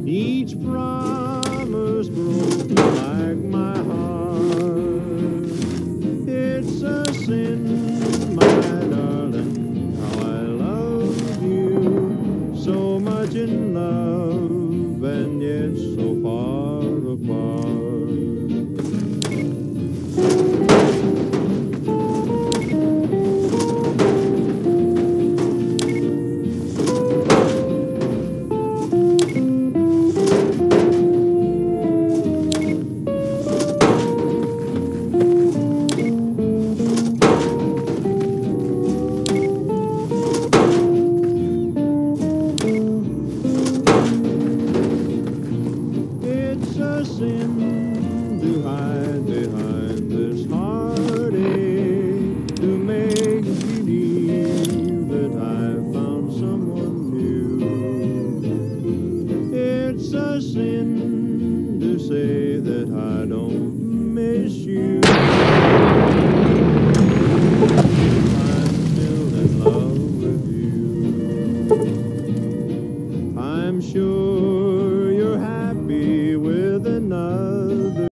Each promise broke like my heart. It's a sin, my darling, how I love you. So much in love and yet so far apart. It's a sin to hide behind this heartache, to make believe that I found someone new. It's a sin to say that I don't miss you. I'm still in love with you. I'm sure you're happy with